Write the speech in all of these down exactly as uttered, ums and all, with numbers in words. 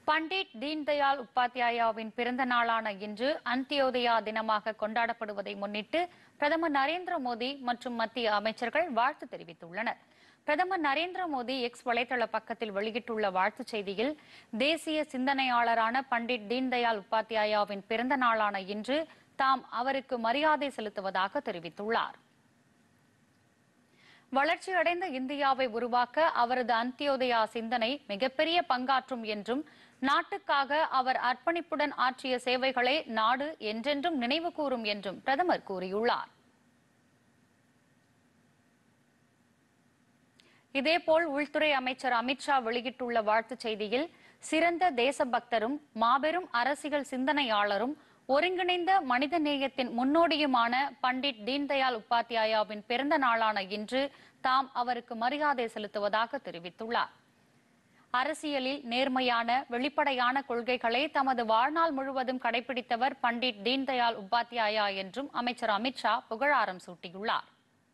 பண்டிட் தீன்தயாள் உபாத்யாயாவின் பிறந்த நாளான இன்று அந்தியோதயா தினமாக கொண்டாடப்படுவதை முன்னிட்டு பிரதமர் நரேந்திர மோடி மற்றும் மத்திய அமைச்சர்கள் வாழ்த்து தெரிவித்துள்ளனர். பிரதமர் நரேந்திர மோடி எக்ஸ் வலைதள பக்கத்தில் வெளியிட்டுள்ள வாழ்த்துச் செய்தியில், தேசிய சிந்தனையாளரான பண்டிட் தீன்தயாள் உபாத்யாயாவின் பிறந்த நாளான இன்று தாம் அவருக்கு மரியாதை செலுத்துவதாக தெரிவித்துள்ளார். வளர்ச்சியடைந்த இந்தியாவை உருவாக்க அவரது அந்தியோதயா சிந்தனை மிகப்பெரிய பங்காற்றும் என்றும், நாட்டுக்காக அவர் அர்ப்பணிப்புடன் ஆற்றிய சேவைகளை நாடு என்றென்றும் நினைவு கூறும் என்றும் பிரதமர் கூறியுள்ளார். இதேபோல் உள்துறை அமைச்சர் அமித்ஷா வெளியிட்டுள்ள வாழ்த்துச் செய்தியில், சிறந்த தேசபக்தரும் மாபெரும் அரசியல் சிந்தனையாளரும் ஒருங்கிணைந்த மனிதநேயத்தின் முன்னோடியுமான பண்டிட் தீன்தயாள் உபாத்யாயாவின் பிறந்த நாளான இன்று தாம் அவருக்கு மரியாதை செலுத்துவதாக தெரிவித்துள்ளார். அரசியலில் நேர்மையான வெளிப்படையான கொள்கைகளை தமது வாழ்நாள் முழுவதும் கடைபிடித்தவர் பண்டிட் தீன்தயாள் உபாத்யாயா என்றும் அமைச்சர் அமித்ஷா புகழாரம் சூட்டியுள்ளார்.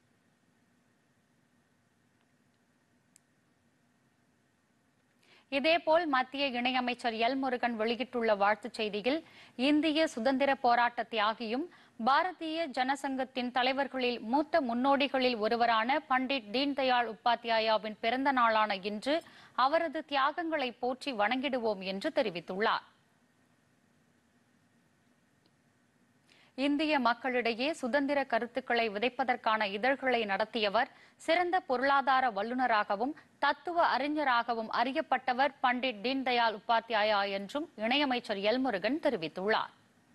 இதேபோல் மத்திய இணையமைச்சர் எல் முருகன் வெளியிட்டுள்ள வாழ்த்துச் செய்தியில், இந்திய சுதந்திர போராட்ட தியாகியும் பாரதிய ஜனசங்கத்தின் தலைவர்களில் மூத்த முன்னோடிகளில் ஒருவரான பண்டிட் தீன்தயாள் உபாத்யாயாவின் பிறந்த நாளான இன்று அவரது தியாகங்களை போற்றி வணங்கிடுவோம் என்று தெரிவித்துள்ளார். இந்திய மக்களிடையே சுதந்திர கருத்துக்களை விதைப்பதற்கான இதழ்களை நடத்தியவர், சிறந்த பொருளாதார வல்லுநராகவும் தத்துவ அறிஞராகவும் அறியப்பட்டவர் பண்டிட் தீன்தயாள் உபாத்யாயா என்றும் இணையமைச்சர் எல் முருகன் தெரிவித்துள்ளார்.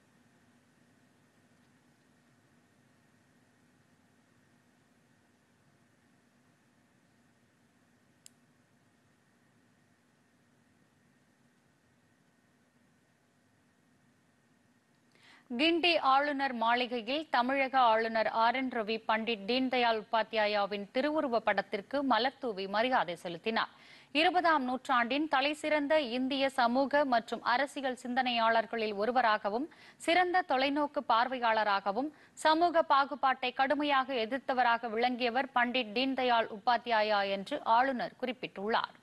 கிண்டி ஆளுநர் மாளிகையில் தமிழக ஆளுநர் ஆர் என் ரவி பண்டிட் தீன்தயாள் உபாத்யாயாவின் திருவுருவ படத்திற்கு மலர்தூவி மரியாதை செலுத்தினார். இருபதாம் நூற்றாண்டின் தலைசிறந்த இந்திய சமூக மற்றும் அரசியல் சிந்தனையாளர்களில் ஒருவராகவும், சிறந்த தொலைநோக்கு பார்வையாளராகவும், சமூக பாகுபாட்டை கடுமையாக எதிர்த்தவராக விளங்கியவர் பண்டிட் தீன்தயாள் உபாத்யாயா என்று ஆளுநர் குறிப்பிட்டுள்ளார்.